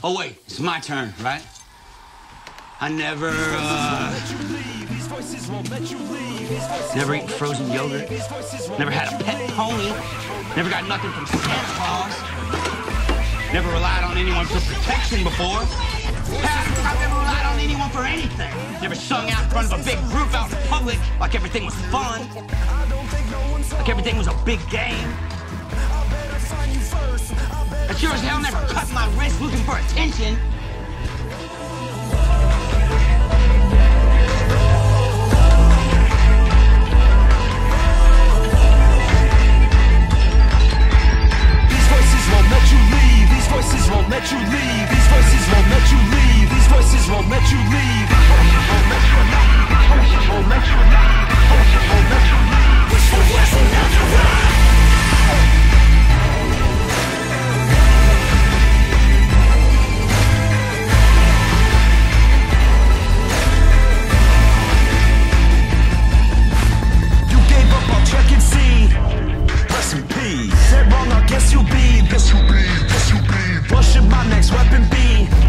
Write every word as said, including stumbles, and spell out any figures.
Oh, wait, it's my turn, right? I never, uh... never eaten frozen yogurt. Never had a pet pony. Never got nothing from Santa Claus. Never relied on anyone for protection before. Heck, I've never relied on anyone for anything. Never sung out in front of a big group out in public like everything was fun. Like everything was a big game. I sure as hell never cut my wrist looking for attention. These voices won't let you leave. These voices won't let you leave. These voices won't let you leave. These voices won't let you leave. These voices won't let you leave. These voices won't let you leave. These voices won't let you leave. Wish for blessing not to ride. Check and see. Rest in peace. Said wrong, I guess you'll be. Guess you'll be. Guess you'll be. What should my next weapon be?